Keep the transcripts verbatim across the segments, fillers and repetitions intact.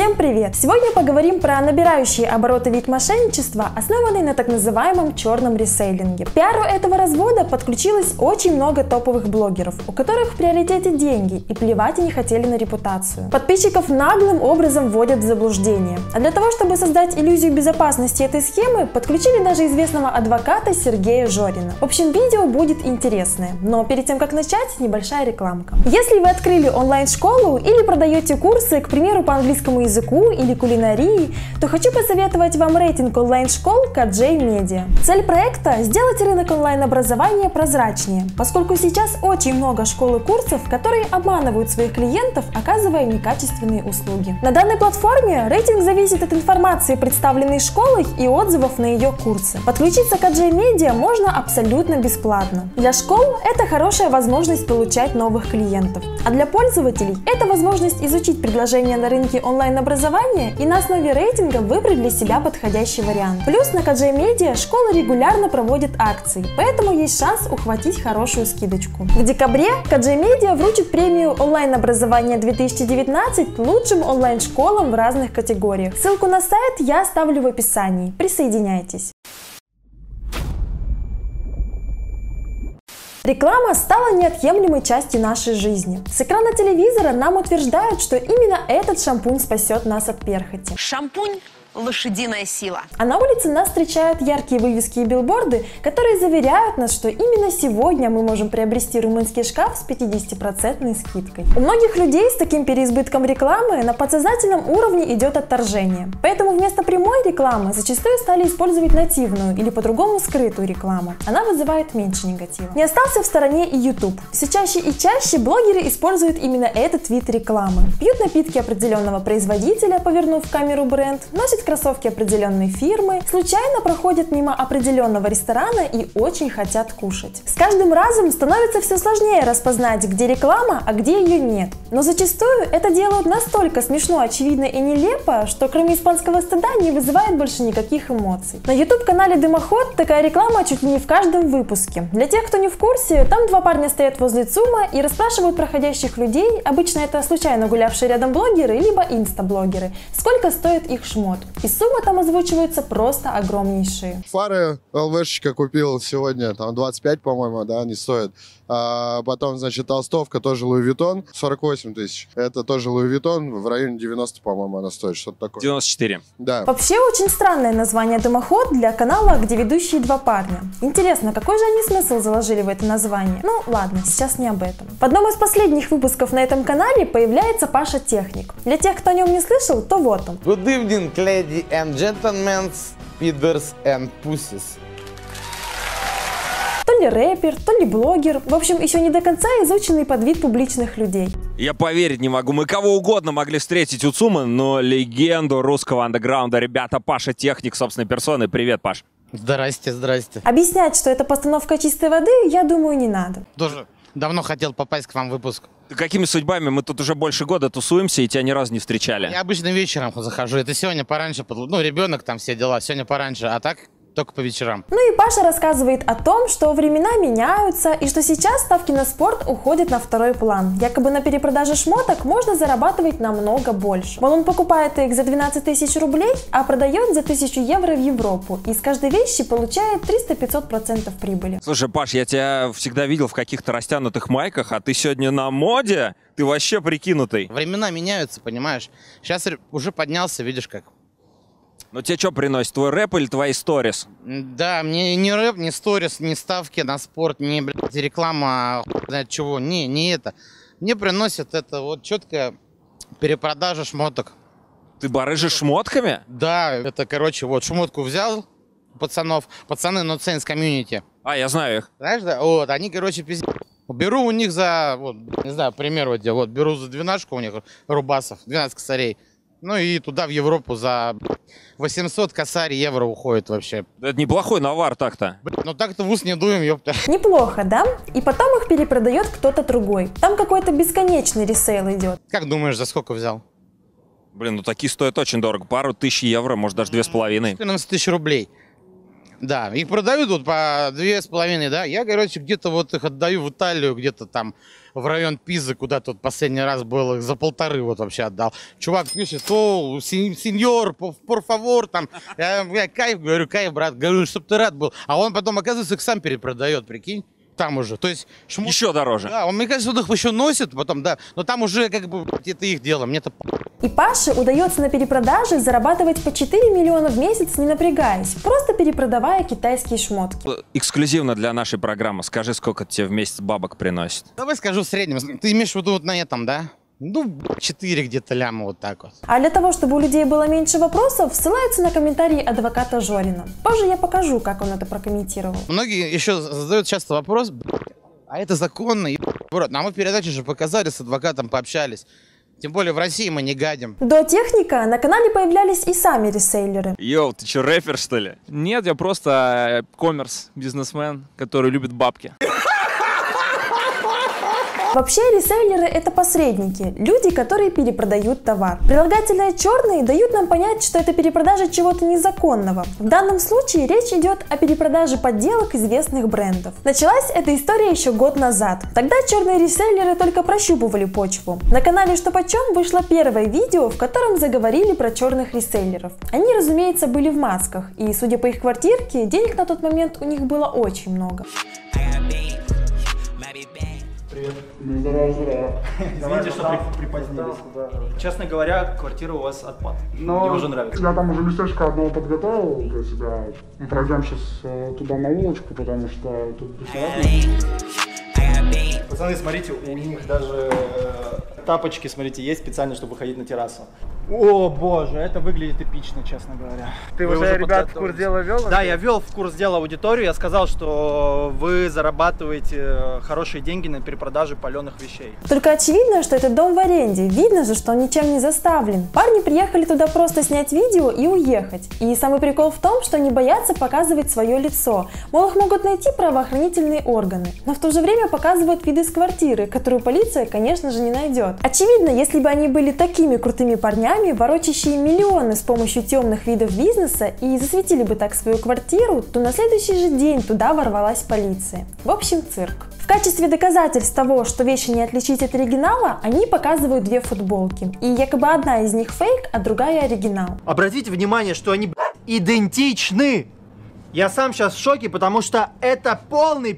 Всем привет! Сегодня поговорим про набирающий обороты вид мошенничества, основанный на так называемом черном ресейлинге. К пиару этого развода подключилось очень много топовых блогеров, у которых в приоритете деньги и плевать они хотели на репутацию. Подписчиков наглым образом вводят в заблуждение. А для того, чтобы создать иллюзию безопасности этой схемы, подключили даже известного адвоката Сергея Жорина. В общем, видео будет интересное, но перед тем как начать, небольшая рекламка. Если вы открыли онлайн-школу или продаете курсы, к примеру, по английскому языку или кулинарии, то хочу посоветовать вам рейтинг онлайн-школ Каджей Медиа. Цель проекта – сделать рынок онлайн-образования прозрачнее, поскольку сейчас очень много школ и курсов, которые обманывают своих клиентов, оказывая некачественные услуги. На данной платформе рейтинг зависит от информации, представленной школой, и отзывов на ее курсы. Подключиться к Каджей Медиа можно абсолютно бесплатно. Для школ это хорошая возможность получать новых клиентов, а для пользователей это возможность изучить предложения на рынке онлайн-образования и на основе рейтинга выбрать для себя подходящий вариант. Плюс на Каджей Медиа школа регулярно проводит акции, поэтому есть шанс ухватить хорошую скидочку. В декабре Каджей Медиа вручит премию онлайн-образования две тысячи девятнадцать лучшим онлайн-школам в разных категориях. Ссылку на сайт я оставлю в описании. Присоединяйтесь. Реклама стала неотъемлемой частью нашей жизни. С экрана телевизора нам утверждают, что именно этот шампунь спасет нас от перхоти. Шампунь – лошадиная сила. А на улице нас встречают яркие вывески и билборды, которые заверяют нас, что именно сегодня мы можем приобрести румынский шкаф с пятидесятипроцентной скидкой. У многих людей с таким переизбытком рекламы на подсознательном уровне идет отторжение. Поэтому вместо прямой рекламы зачастую стали использовать нативную или по-другому скрытую рекламу. Она вызывает меньше негатива. Не остался в стороне и YouTube. Все чаще и чаще блогеры используют именно этот вид рекламы. Пьют напитки определенного производителя, повернув в камеру бренд, носят кроссовки определенной фирмы, случайно проходят мимо определенного ресторана и очень хотят кушать. С каждым разом становится все сложнее распознать, где реклама, а где ее нет. Но зачастую это делают настолько смешно, очевидно и нелепо, что кроме испанского стыда не вызывает больше никаких эмоций. На YouTube-канале Дымоход такая реклама чуть ли не в каждом выпуске. Для тех, кто не в курсе, там два парня стоят возле ЦУМа и расспрашивают проходящих людей, обычно это случайно гулявшие рядом блогеры, либо инста-блогеры, сколько стоит их шмот. И суммы там озвучиваются просто огромнейшие. Фары ЛВшечка купил сегодня, там двадцать пять, по-моему, да, они стоят. А потом, значит, толстовка тоже Луи Виттон, сорок восемь тысяч. Это тоже Луи Виттон, в районе девяноста, по-моему, она стоит, что-то такое. девяносто четыре. Да. Вообще очень странное название «Дымоход» для канала, где ведущие два парня. Интересно, какой же они смысл заложили в это название? Ну ладно, сейчас не об этом. В одном из последних выпусков на этом канале появляется Паша Техник. Для тех, кто о нем не слышал, то вот он. Good evening, ladies and gentlemen, speeders and pussies. То ли рэпер, то ли блогер. В общем, еще не до конца изученный подвид публичных людей. Я поверить не могу. Мы кого угодно могли встретить у ЦУМа, но легенду русского андеграунда, ребята, Паша Техник собственной персоной. Привет, Паш. Здрасте, здрасте. Объяснять, что это постановка чистой воды, я думаю, не надо. Тоже давно хотел попасть к вам в выпуск. Какими судьбами? Мы тут уже больше года тусуемся и тебя ни разу не встречали. Я обычно вечером захожу. Это сегодня пораньше, ну, ребенок там, все дела. Сегодня пораньше, а так только по вечерам. Ну и Паша рассказывает о том, что времена меняются и что сейчас ставки на спорт уходят на второй план. Якобы на перепродаже шмоток можно зарабатывать намного больше. Мол, он покупает их за двенадцать тысяч рублей, а продает за тысячу евро в Европу. И с каждой вещи получает триста-пятьсот процентов прибыли. Слушай, Паш, я тебя всегда видел в каких-то растянутых майках, а ты сегодня на моде? Ты вообще прикинутый. Времена меняются, понимаешь? Сейчас уже поднялся, видишь как. Ну тебе что приносит, твой рэп или твои сторис? Да, мне не рэп, не сторис, не ставки на спорт, не, блядь, реклама, знает чего, не, не это. Мне приносит это вот четкая перепродажа шмоток. Ты барыжишь шмотками? Да, это, короче, вот шмотку взял пацанов, пацаны No Sense Community. А, я знаю их. Знаешь, да? Вот, они, короче, пиздец. Беру у них за, вот, не знаю, пример вот, вот беру за двенадцатку у них рубасов, двенадцать косарей. Ну и туда в Европу за восемьсот косарь евро уходит вообще. Это неплохой навар так-то. Ну так-то в ус не дуем, ёпта. Неплохо, да? И потом их перепродает кто-то другой. Там какой-то бесконечный ресейл идет. Как думаешь, за сколько взял? Блин, ну такие стоят очень дорого. Пару тысяч евро, может даже две с половиной. четырнадцать тысяч рублей. Да, их продают вот по две с половиной, да. Я, короче, где-то вот их отдаю в Италию, где-то там в район Пизы, куда тут последний раз был, их за полторы вот вообще отдал. Чувак пишет, о, сеньор, por favor, там. Я, я кайф, говорю, кайф, брат, говорю, чтоб ты рад был. А он потом, оказывается, их сам перепродает, прикинь. Там уже, то есть... Шмут... Еще дороже. Да, он, мне кажется, он их еще носит потом, да, но там уже как бы это их дело, мне-то... И Паше удается на перепродаже зарабатывать по четыре миллиона в месяц, не напрягаясь, просто перепродавая китайские шмотки. Эксклюзивно для нашей программы, скажи, сколько тебе в месяц бабок приносит? Давай скажу в среднем, ты имеешь в виду вот на этом, да? Ну, четыре где-то ляма вот так вот. А для того, чтобы у людей было меньше вопросов, ссылаются на комментарии адвоката Жорина. Позже я покажу, как он это прокомментировал. Многие еще задают часто вопрос, а это законно? И, брат, нам мы в передаче же показали, с адвокатом пообщались. Тем более в России мы не гадим. До техника на канале появлялись и сами ресейлеры. Йоу, ты что, рэпер, что ли? Нет, я просто коммерс, бизнесмен, который любит бабки. Вообще ресейлеры — это посредники, люди, которые перепродают товар. Прилагательные черные дают нам понять, что это перепродажа чего-то незаконного. В данном случае речь идет о перепродаже подделок известных брендов. Началась эта история еще год назад. Тогда черные ресейлеры только прощупывали почву. На канале «Что почем» вышло первое видео, в котором заговорили про черных ресейлеров. Они, разумеется, были в масках, и, судя по их квартирке, денег на тот момент у них было очень много. Привет. Ну, здорово, здорово. Извините, что при, припозднились. Да, да. Честно говоря, квартира у вас отпад. Но мне уже нравится. Я там уже местечко одного подготовил для себя. Пройдем сейчас э, туда на улочку, потому что тут бесплатно. Пацаны, смотрите, у них даже э, тапочки, смотрите, есть специально, чтобы выходить на террасу. О боже, это выглядит эпично, честно говоря. Ты вы уже, уже ребят, в курс дела вел? Да, я вел в курс дела аудиторию. Я сказал, что вы зарабатываете хорошие деньги на перепродаже паленых вещей. Только очевидно, что этот дом в аренде. Видно же, что он ничем не заставлен. Парни приехали туда просто снять видео и уехать. И самый прикол в том, что они боятся показывать свое лицо. Мол, их могут найти правоохранительные органы. Но в то же время показывают виды с квартиры, которую полиция, конечно же, не найдет. Очевидно, если бы они были такими крутыми парнями, ворочащие миллионы с помощью темных видов бизнеса, и засветили бы так свою квартиру, то на следующий же день туда ворвалась полиция. В общем, цирк. В качестве доказательств того, что вещи не отличить от оригинала, они показывают две футболки. И якобы одна из них фейк, а другая оригинал. Обратите внимание, что они идентичны. Я сам сейчас в шоке, потому что это полный...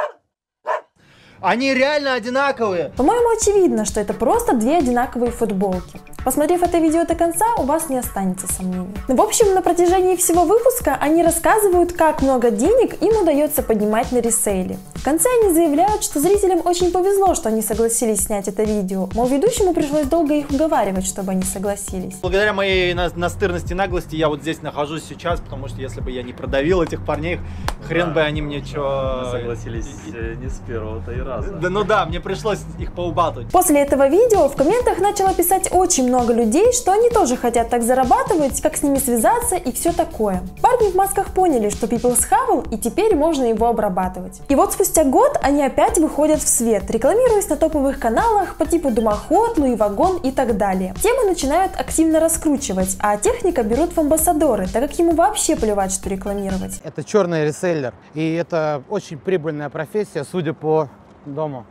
Они реально одинаковые. По-моему, очевидно, что это просто две одинаковые футболки. Посмотрев это видео до конца, у вас не останется сомнений. В общем, на протяжении всего выпуска они рассказывают, как много денег им удается поднимать на ресейле. В конце они заявляют, что зрителям очень повезло, что они согласились снять это видео. Мол, ведущему пришлось долго их уговаривать, чтобы они согласились. Благодаря моей настырности и наглости я вот здесь нахожусь сейчас, потому что если бы я не продавил этих парней, хрен да. бы они мне что... Согласились не с первого-то и раза. Да, ну да, мне пришлось их поубалтывать. После этого видео в комментах начало писать очень много людей, что они тоже хотят так зарабатывать, как с ними связаться и все такое. Парни в масках поняли, что People схавал, и теперь можно его обрабатывать. И вот спустя год они опять выходят в свет, рекламируясь на топовых каналах по типу Домоход, Луи Вагон и так далее. Тему начинают активно раскручивать, а техника берут в амбассадоры, так как ему вообще плевать, что рекламировать. Это черный реселлер, и это очень прибыльная профессия, судя по дому.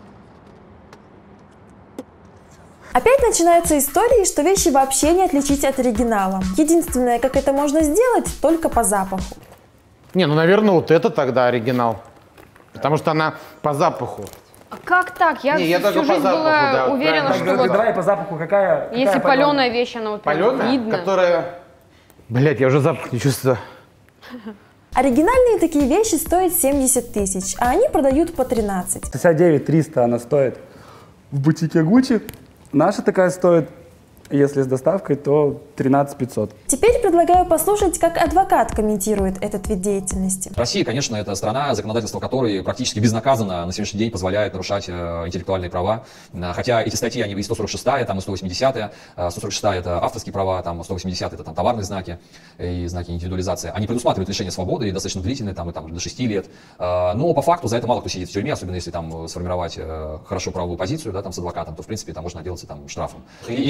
Опять начинаются истории, что вещи вообще не отличить от оригинала. Единственное, как это можно сделать, только по запаху. Не, ну, наверное, вот это тогда оригинал. Потому что она по запаху. А как так? Я, не, я всю жизнь запаху, была да, уверена, правильно. что вот... Давай по запаху, какая, какая если паленая вещь, она вот паленая, видно. Которая... Блять, я уже запах не чувствую. Оригинальные такие вещи стоят семьдесят тысяч, а они продают по тринадцать. шестьдесят девять триста она стоит в бутике Гуччи. Наша такая стоит, если с доставкой, то тринадцать пятьсот. Теперь предлагаю послушать, как адвокат комментирует этот вид деятельности. Россия, конечно, это страна, законодательство которой практически безнаказанно на сегодняшний день позволяет нарушать э, интеллектуальные права. Хотя эти статьи, они и сто сорок шестая, там и сто восьмидесятая. сто сорок шестая это авторские права, там сто восьмидесятая это там товарные знаки и знаки индивидуализации. Они предусматривают лишение свободы, достаточно длительные, там, и, там до шести лет. Но по факту за это мало кто сидит в тюрьме, особенно если там сформировать хорошо правовую позицию, да, там с адвокатом, то в принципе там можно отделаться там штрафом. И, и кстати, сто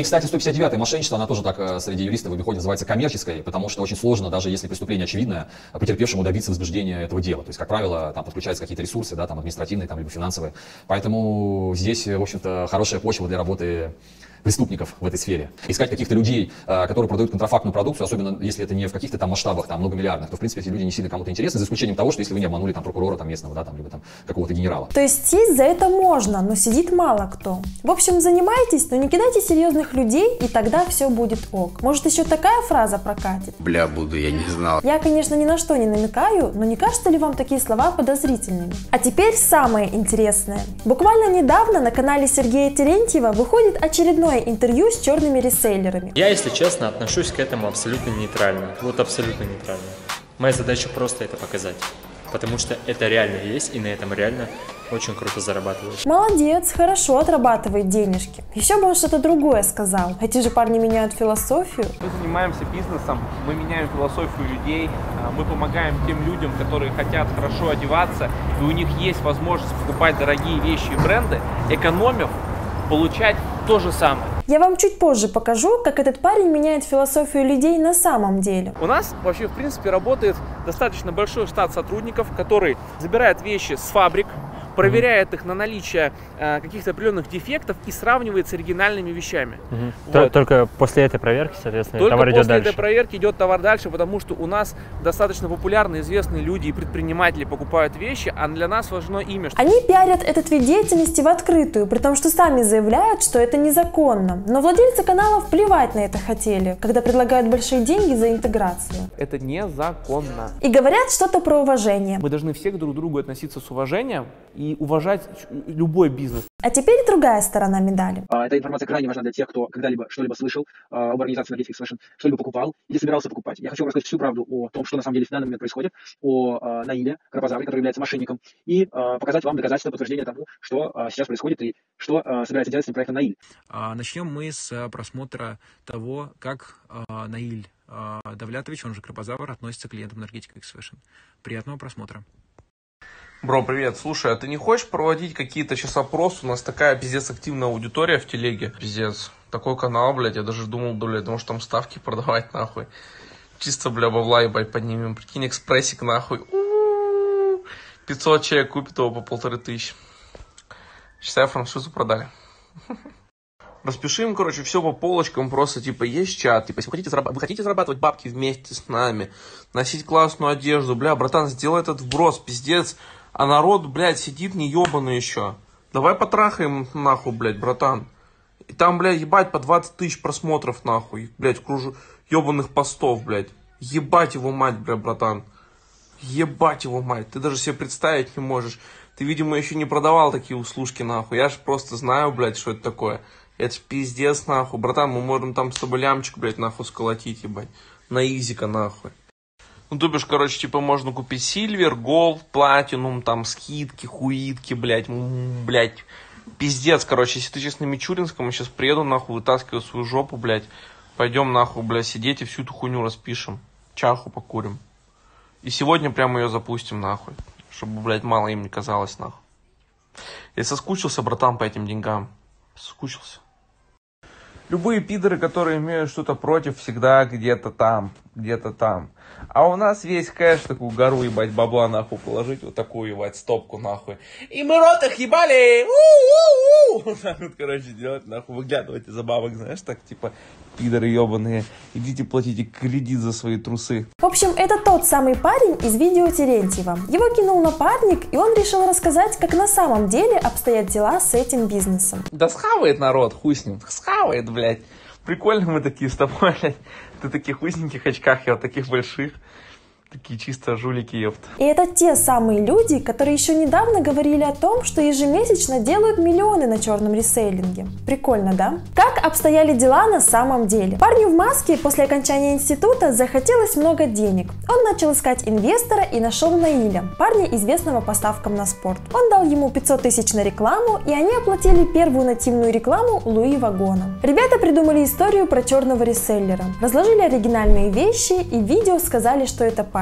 пятьдесят девятое мошенничество, она тоже так э, среди юристов и выходит, называется коммерческой, потому что очень сложно, даже если преступление очевидное, потерпевшему добиться возбуждения этого дела. То есть, как правило, там подключаются какие-то ресурсы, да, там административные, там, либо финансовые. Поэтому здесь, в общем-то, хорошая почва для работы преступников в этой сфере. Искать каких-то людей, которые продают контрафактную продукцию, особенно если это не в каких-то там масштабах, там, многомиллиардных, то, в принципе, эти люди не сильно кому-то интересны, за исключением того, что если вы не обманули там прокурора там, местного, да, там, либо там какого-то генерала. То есть сесть за это можно, но сидит мало кто. В общем, занимайтесь, но не кидайте серьезных людей, и тогда все будет ок. Может, еще такая фраза прокатит? Бля, буду, я не знал. Я, конечно, ни на что не намекаю, но не кажется ли вам такие слова подозрительными? А теперь самое интересное. Буквально недавно на канале Сергея Терентьева выходит очередное интервью с черными ресейлерами. Я, если честно, отношусь к этому абсолютно нейтрально. Вот абсолютно нейтрально. Моя задача просто это показать. Потому что это реально есть, и на этом реально очень круто зарабатываешь. Молодец, хорошо отрабатывает денежки. Еще бы он что-то другое сказал. Эти же парни меняют философию. Мы занимаемся бизнесом, мы меняем философию людей, мы помогаем тем людям, которые хотят хорошо одеваться, и у них есть возможность покупать дорогие вещи и бренды, экономив, получать то же самое. Я вам чуть позже покажу, как этот парень меняет философию людей на самом деле. У нас вообще, в принципе, работает достаточно большой штат сотрудников, который забирает вещи с фабрик, проверяет их на наличие э, каких-то определенных дефектов и сравнивает с оригинальными вещами. Угу. Вот. Только после этой проверки, соответственно, Только товар идет после дальше. этой проверки идет товар дальше, потому что у нас достаточно популярные, известные люди и предприниматели покупают вещи, а для нас важно имя. Они пиарят этот вид деятельности в открытую, при том, что сами заявляют, что это незаконно. Но владельцы каналов плевать на это хотели, когда предлагают большие деньги за интеграцию. Это незаконно. И говорят что-то про уважение. Мы должны все друг к другу относиться с уважением и уважать любой бизнес. А теперь другая сторона медали. Эта информация крайне важна для тех, кто когда-либо что-либо слышал об организации Energetics Fashion, что-либо покупал или собирался покупать. Я хочу вам рассказать всю правду о том, что на самом деле в данный момент происходит, о э, Наиле Крапозавре, который является мошенником, и э, показать вам доказательства, подтверждения тому, что э, сейчас происходит и что э, собирается делать с этим проектом Наиль. Начнем мы с просмотра того, как э, Наиль э, Давлятович, он же Крапозавр, относится к клиентам Energetics Fashion. Приятного просмотра. Бро, привет. Слушай, а ты не хочешь проводить какие-то сейчас опросы? У нас такая пиздец активная аудитория в телеге. Пиздец. Такой канал, блядь, я даже думал, блядь, может там ставки продавать, нахуй. Чисто, бля, бабла, ебать, поднимем. Прикинь, экспрессик, нахуй. У-у-у. пятьсот человек купит его по полторы тысячи. Считай, франшизу продали. Распишем, короче, все по полочкам, просто, типа, есть чат, типа, если вы хотите, зараб... вы хотите зарабатывать бабки вместе с нами, носить классную одежду, бля, братан, сделай этот вброс, пиздец, а народ, блядь, сидит не ебаный еще. Давай потрахаем, нахуй, блядь, братан. И там, блядь, ебать, по двадцать тысяч просмотров, нахуй, блядь, кружу ебаных постов, блядь. Ебать его мать, блядь, братан. Ебать его мать, ты даже себе представить не можешь. Ты, видимо, еще не продавал такие услужки, нахуй, я ж просто знаю, блядь, что это такое. Это ж пиздец, нахуй. Братан, мы можем там с тобой лямчик, блядь, нахуй сколотить, ебать. На изика, нахуй. Ну, то бишь, короче, типа, можно купить сильвер, голд, платинум, там, скидки, хуитки, блядь, блядь. Пиздец, короче, если ты сейчас на Мичуринском, я сейчас приеду, нахуй, вытаскиваю свою жопу, блядь. Пойдем, нахуй, блядь, сидеть и всю эту хуйню распишем. Чаху покурим. И сегодня прямо ее запустим, нахуй. Чтобы, блядь, мало им не казалось, нахуй. Я соскучился, братан, по этим деньгам. Соскучился. Любые пидоры, которые имеют что-то против, всегда где-то там, где-то там. А у нас весь кэш, такую гору, ебать, бабла, нахуй, положить, вот такую, ебать, стопку, нахуй. И мы рот их ебали! У-у-у! Вот так вот, короче, делать, нахуй, выглядывать из-за бабок, знаешь, так, типа, пидоры ебаные, идите платите кредит за свои трусы. В общем, это тот самый парень из видео Терентьева. Его кинул напарник, и он решил рассказать, как на самом деле обстоят дела с этим бизнесом. Да схавает народ, хуй с ним, схавает, блядь. Прикольно мы такие с тобой, блядь. Ты в таких узеньких очках, я в таких больших. Такие чисто жулики, ёпта. И это те самые люди, которые еще недавно говорили о том, что ежемесячно делают миллионы на черном ресейлинге. Прикольно, да? Как обстояли дела на самом деле? Парню в маске после окончания института захотелось много денег. Он начал искать инвестора и нашел Наиля, парня, известного по ставкам на спорт. Он дал ему пятьсот тысяч на рекламу, и они оплатили первую нативную рекламу Луи Вагона. Ребята придумали историю про черного реселлера, разложили оригинальные вещи и в видео сказали, что это парень.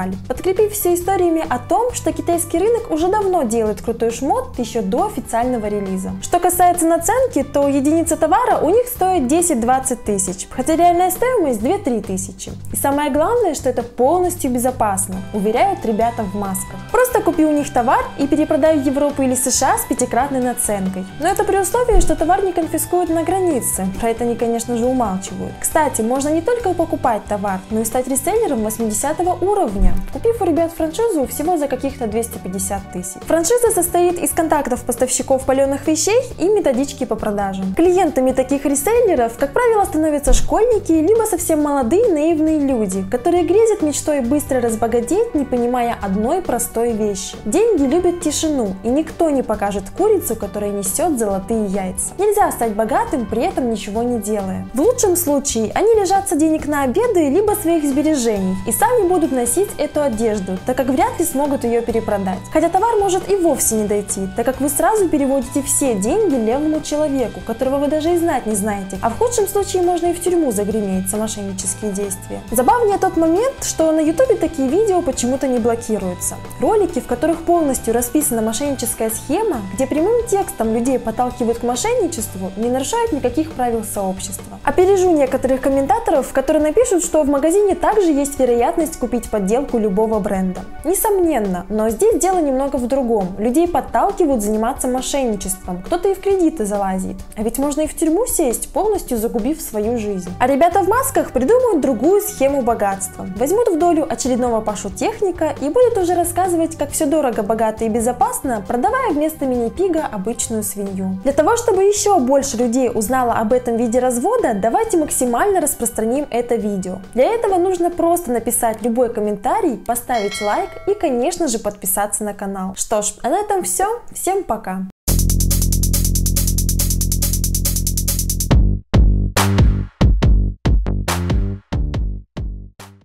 канале, подкрепив все историями о том, что китайский рынок уже давно делает крутой шмот еще до официального релиза. Что касается наценки, то единица товара у них стоит десять-двадцать тысяч, хотя реальная стоимость две-три тысячи. И самое главное, что это полностью безопасно, уверяют ребята в масках. Просто купи у них товар и перепродай в Европу или США с пятикратной наценкой. Но это при условии, что товар не конфискуют на границе. Про это они, конечно же, умалчивают. Кстати, можно не только покупать товар, но и стать реселлером восьмидесятого уровня, купив у ребят франшизу всего за каких-то двести пятьдесят тысяч. Франшиза состоит из контактов поставщиков паленых вещей и методички по продажам. Клиентами таких реселлеров, как правило, становятся школьники, либо совсем молодые наивные люди, которые грезят мечтой быстро разбогатеть, не понимая одной простой вещи. Деньги любят тишину, и никто не покажет курицу, которая несет золотые яйца. Нельзя стать богатым, при этом ничего не делая. В лучшем случае они лишатся денег на обеды, либо своих сбережений, и сами будут носить эту одежду, так как вряд ли смогут ее перепродать. Хотя товар может и вовсе не дойти, так как вы сразу переводите все деньги левому человеку, которого вы даже и знать не знаете, а в худшем случае можно и в тюрьму загреметь за мошеннические действия. Забавнее тот момент, что на ютубе такие видео почему-то не блокируются. Ролики, в которых полностью расписана мошенническая схема, где прямым текстом людей подталкивают к мошенничеству, не нарушают никаких правил сообщества. Опережу некоторых комментаторов, которые напишут, что в магазине также есть вероятность купить подделку любого бренда. Несомненно, но здесь дело немного в другом. Людей подталкивают заниматься мошенничеством, кто-то и в кредиты залазит. А ведь можно и в тюрьму сесть, полностью загубив свою жизнь. А ребята в масках придумают другую схему богатства. Возьмут в долю очередного Пашу техника и будут уже рассказывать, как все дорого, богато и безопасно, продавая вместо мини-пига обычную свинью. Для того, чтобы еще больше людей узнало об этом виде развода, давайте максимально распространим это видео. Для этого нужно просто написать любой комментарий, поставить лайк и, конечно же, подписаться на канал. Что ж, а на этом все. Всем пока!